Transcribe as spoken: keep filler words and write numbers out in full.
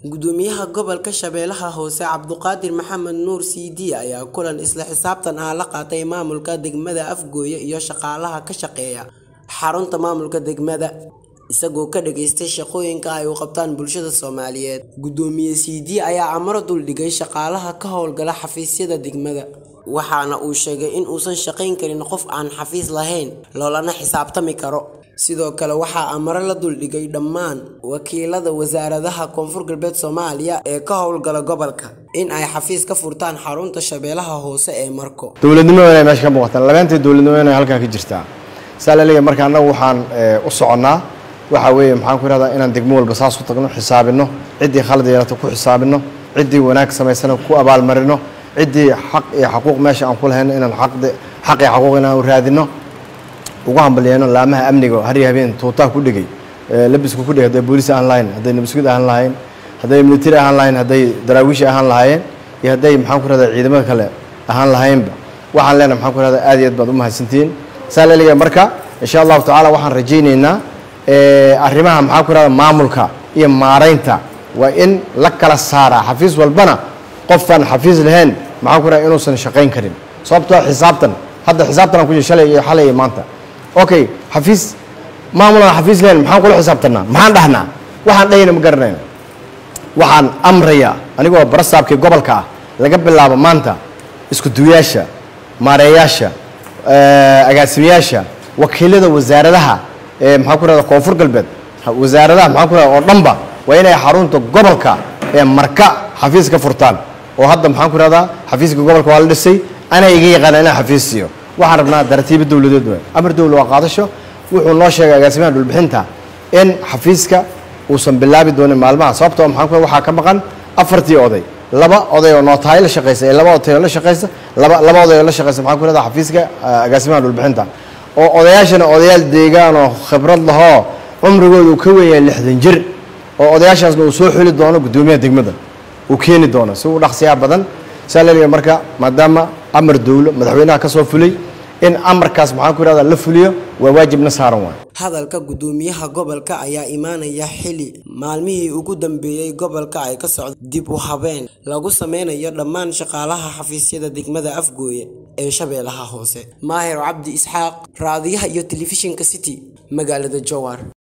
gudoomiyaha gobolka Shabeellaha Hoose Cabduqaadir Maxamed Nuur Siidi ayaa kulan isla xisaabtan ah la qaatay maamulka degmada Afgooye iyo shaqaalaha ka shaqeeya xarunta maamulka degmada isagoo ka dhageystay shaqooyinka ay u qabtaan bulshada Soomaaliyeed. Gudoomiye Siidi ayaa amar dul dhigay shaqaalaha ka howlgala xafiisyada degmada waxaana uu sheegay in uusan shaqayn karin qof aan xafiis lahayn loolana xisaabtami karo. sidoo kale waxa amar la dul dhigay dhammaan wakiilada wasaaradaha Koonfur Galbeed Soomaaliya ee ka howlgala gobolka in ay xafiis ka furtaan xarunta Shabeellaha Hoose ee Marko. dawladnimada ay meesha ka muuqataan labaantii dawladnimada ay halka ka jirtaa salaaliga marka anagu waxaan u soconaa waxa weeye maxaan ku raadaa inaan degmo walba saas u tagno xisaabino cidii khalad yeelato ku xisaabino cidii wanaag sameysana ku abaal marino cidii xaq iyo xuquuq meesha aan ku lahayn inaan xaq xaq iyo xuquuq inaan raadino ugu hambalyeeno laamaha amniga hari habeen tuutaa ku dhigay labisku ku dhigay haday booliis aan lahayn haday nabadgelyada aan lahayn haday military aan lahayn haday daraawiish aan lahayn iyo haday maxaan ku raadaa ciidamada kale aan lahaynba waxaan leenahay maxaan ku raadaa aad iyo aad baad u mahadsantiin salaaliga marka insha Allah taala waxaan rajaynaynaa ee arrimaha maxaan ku raadaa maamulka iyo maareynta waa in la kala saara xafiis walbana qofan xafiis lahayn maxaan ku raadaa inuusan shaqayn karin sababtoo xisaabtan hadda xisaabtan ku shalay iyo xalay maanta okay xafiis maamulka xafiis leen maxaan kula xisaabtanaa maxaan dhahnaa waxaan dhayna ma garanayna waxaan amraya anigoo barasaabkii gobolka laga bilaabo maanta isku duuyaasha maareeyaasha agaasimayaasha wakiilada wasaaradaha ee maxaan ku raadaa Koonfur Galbeed wasaaradaha maxaan ku raadaa oo dhanba waa inay xarunta gobolka ee Marka xafiis ka furtaan oo hadda maxaan ku raadaa xafiiska gobolka waa la dhisay ana iga yaqaan inaan xafiisiyo waxaan rabnaa dartiib dawladeed way amar dawlad waa qaadasho wuxuu noo sheegay agaasimaha dhulbixinta in xafiiska uusan bilaabi doonin maalmaha sababtoo maxaan ku waxa ka maqan afartii oday laba oday oo nootaay la shaqeysay laba oday oo la shaqeysay laba laba oday oo la shaqeysay maxaan ku radaa xafiiska agaasimaha dhulbixinta oo odayaashana odayaal deegaan oo khibrad laho umrigoodu ka weeyay lixdan jir oo odayaashaasna uu soo xuli doono gudoomiyaha degmada uu keeni doono si uu dhaqsiya badan salaaliga marka maadaama amar dawlo madaxweynaha ka soo fulay in amarkaas maxaan ku radaa la fuliyo waa waajibna saaran waa hadalka gudoomiyaha gobolka ayaa imaanaya xili maalmihii ugu dambeeyay gobolka ay ka socdo dib u habeen lagu sameynayo dhammaan shaqaalaha xafiisyada degmada Afgooye ee Shabeellaha Hoose. Maahir Cabdi Isxaaq raadiyaha iyo telefishinka City magaalada Jowhar.